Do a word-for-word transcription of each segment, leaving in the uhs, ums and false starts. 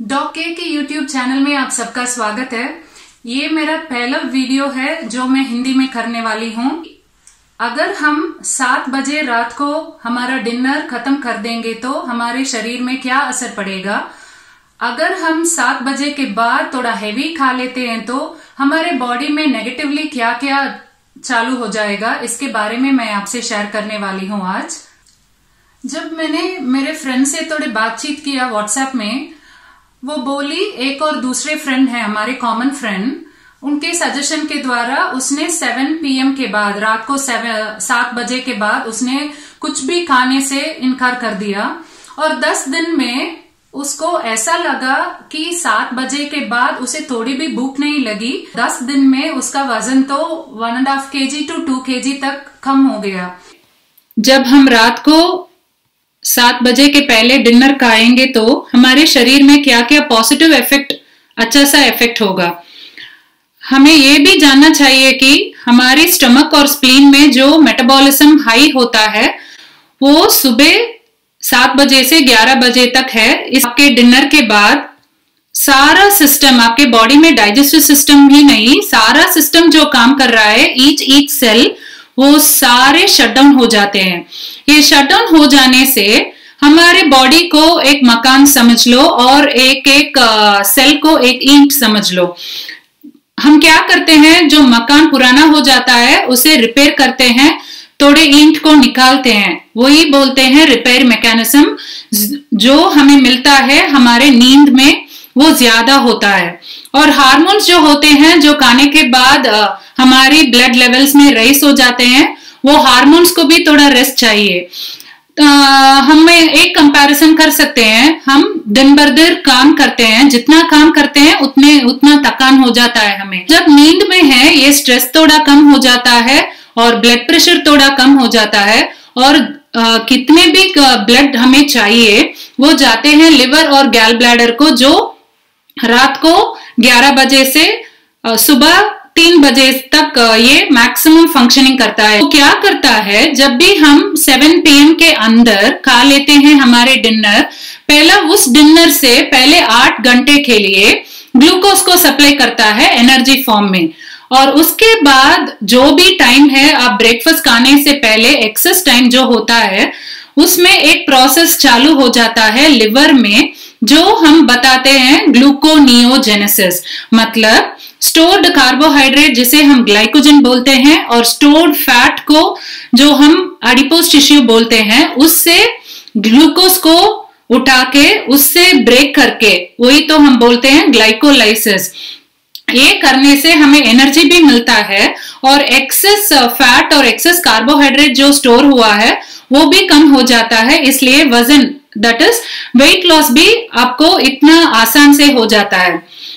Dock के के YouTube channel में आप सबका स्वागत है। ये मेरा पहला वीडियो है जो मैं हिंदी में करने वाली हूँ। अगर हम सात बजे रात को हमारा डिनर खत्म कर देंगे तो हमारे शरीर में क्या असर पड़ेगा। अगर हम सात बजे के बाद थोड़ा हैवी खा लेते हैं तो हमारे बॉडी में नेगेटिवली क्या क्या चालू हो जाएगा, इसके बारे में मैं आपसे शेयर करने वाली हूँ आज। जब मैंने मेरे फ्रेंड से थोड़ी बातचीत किया व्हाट्सएप में, वो बोली एक और दूसरे फ्रेंड है हमारे कॉमन फ्रेंड, उनके सजेशन के द्वारा उसने सेवन पीएम के बाद, रात को सात बजे के बाद उसने कुछ भी खाने से इनकार कर दिया और दस दिन में उसको ऐसा लगा कि सात बजे के बाद उसे थोड़ी भी भूख नहीं लगी। दस दिन में उसका वजन तो वन एंड हाफ के जी टू टू के जी तक कम हो गया। जब हम रात को सात बजे के पहले डिनर खाएंगे तो हमारे शरीर में क्या क्या पॉजिटिव इफेक्ट, अच्छा सा इफेक्ट होगा। हमें ये भी जानना चाहिए कि हमारी स्टमक और स्प्लीन में जो मेटाबॉलिज्म हाई होता है वो सुबह सात बजे से ग्यारह बजे तक है। इस आपके डिनर के बाद सारा सिस्टम, आपके बॉडी में डाइजेस्टिव सिस्टम भी नहीं, सारा सिस्टम जो काम कर रहा है, ईच ईच सेल, वो सारे शटडाउन हो जाते हैं। ये शटडाउन हो जाने से हमारे बॉडी को एक मकान समझ लो और एक एक सेल को एक ईंट समझ लो। हम क्या करते हैं, जो मकान पुराना हो जाता है उसे रिपेयर करते हैं, थोड़े ईंट को निकालते हैं, वही बोलते हैं रिपेयर मैकेनिज्म। जो हमें मिलता है हमारे नींद में वो ज्यादा होता है। और हार्मोन्स जो होते हैं, जो खाने के बाद हमारी ब्लड लेवल्स में रेस हो जाते हैं, वो हार्मोन्स को भी थोड़ा रेस्ट चाहिए। हमें एक कंपैरिजन कर सकते हैं, हम दिन भर दिन काम करते हैं, जितना काम करते हैं उतने उतना थकान हो जाता है हमें। जब नींद में है ये स्ट्रेस थोड़ा कम हो जाता है और ब्लड प्रेशर थोड़ा कम हो जाता है और आ, कितने भी ब्लड हमें चाहिए वो जाते हैं लिवर और गैल ब्लैडर को, जो रात को ग्यारह बजे से सुबह तीन बजे तक ये मैक्सिमम फंक्शनिंग करता है। तो क्या करता है, जब भी हम सेवन पीएम के अंदर खा लेते हैं हमारे डिनर, पहला उस डिनर से पहले आठ घंटे के लिए ग्लूकोज को सप्लाई करता है एनर्जी फॉर्म में। और उसके बाद जो भी टाइम है, आप ब्रेकफास्ट खाने से पहले एक्सेस टाइम जो होता है, उसमें एक प्रोसेस चालू हो जाता है लिवर में, जो हम बताते हैं ग्लूकोनियोजेनेसिस। मतलब स्टोर्ड कार्बोहाइड्रेट जिसे हम ग्लाइकोजन बोलते हैं और स्टोर्ड फैट को जो हम एडिपोज टिश्यू बोलते हैं, उससे ग्लूकोज को उठा के उससे ब्रेक करके, वही तो हम बोलते हैं ग्लाइकोलाइसिस। ये करने से हमें एनर्जी भी मिलता है और एक्सेस फैट और एक्सेस कार्बोहाइड्रेट जो स्टोर हुआ है वो भी कम हो जाता है। इसलिए वजन, दैट इज वेट लॉस भी आपको इतना आसान से हो जाता है।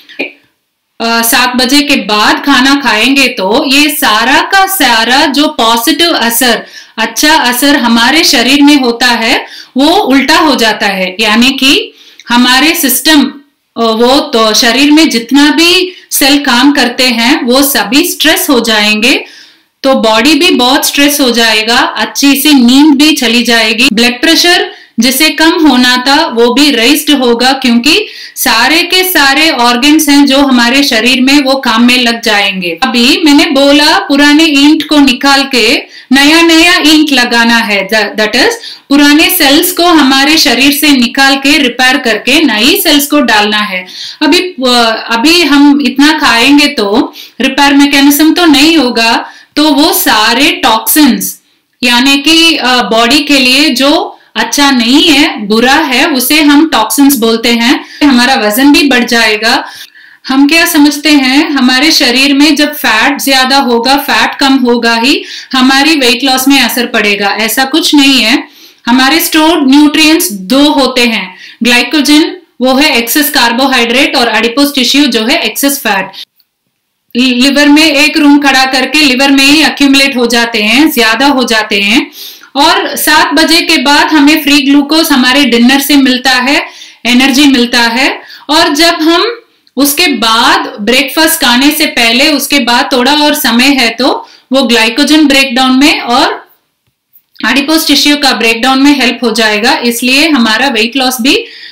uh, सात बजे के बाद खाना खाएंगे तो ये सारा का सारा जो पॉजिटिव असर, अच्छा असर हमारे शरीर में होता है वो उल्टा हो जाता है। यानी कि हमारे सिस्टम, वो तो शरीर में जितना भी सेल काम करते हैं वो सभी स्ट्रेस हो जाएंगे, तो बॉडी भी बहुत स्ट्रेस हो जाएगा, अच्छी सी नींद भी चली जाएगी, ब्लड प्रेशर जिसे कम होना था वो भी रेस्ड होगा, क्योंकि सारे के सारे ऑर्गन्स हैं जो हमारे शरीर में वो काम में लग जाएंगे। अभी मैंने बोला पुराने ईंट को निकाल के नया नया ईंट लगाना है, दैट इज पुराने सेल्स को हमारे शरीर से निकाल के रिपेयर करके नई सेल्स को डालना है। अभी अभी हम इतना खाएंगे तो रिपेयर मैकेनिज्म तो नहीं होगा, तो वो सारे टॉक्सिन्स, यानी कि बॉडी के लिए जो अच्छा नहीं है, बुरा है, उसे हम टॉक्सिन्स बोलते हैं। हमारा वजन भी बढ़ जाएगा। हम क्या समझते हैं, हमारे शरीर में जब फैट ज्यादा होगा, फैट कम होगा ही हमारी वेट लॉस में असर पड़ेगा। ऐसा कुछ नहीं है। हमारे स्टोर्ड न्यूट्रिएंट्स दो होते हैं, ग्लाइकोजन वो है एक्सेस कार्बोहाइड्रेट और एडिपोज टिश्यू जो है एक्सेस फैट। लिवर में एक रूम खड़ा करके लिवर में ही अक्यूमुलेट हो जाते हैं, ज्यादा हो जाते हैं। और सात बजे के बाद हमें फ्री ग्लूकोज हमारे डिनर से मिलता है, एनर्जी मिलता है। और जब हम उसके बाद ब्रेकफास्ट खाने से पहले, उसके बाद थोड़ा और समय है तो वो ग्लाइकोजन ब्रेकडाउन में और एडिपोज टिश्यू का ब्रेकडाउन में हेल्प हो जाएगा। इसलिए हमारा वेट लॉस भी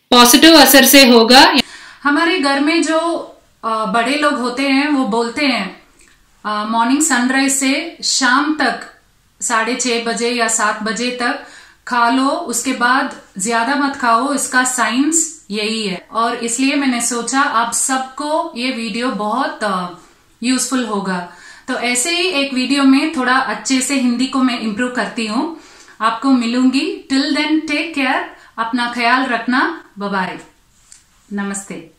पॉजिटिव असर से होगा। हमारे घर में जो बड़े लोग होते हैं वो बोलते हैं मॉर्निंग सनराइज से शाम तक साढ़े छह बजे या सात बजे तक खा लो, उसके बाद ज्यादा मत खाओ, इसका साइंस यही है। और इसलिए मैंने सोचा आप सबको ये वीडियो बहुत यूजफुल होगा। तो ऐसे ही एक वीडियो में थोड़ा अच्छे से हिंदी को मैं इम्प्रूव करती हूँ, आपको मिलूंगी। टिल देन टेक केयर, अपना ख्याल रखना, बाय बाय, नमस्ते।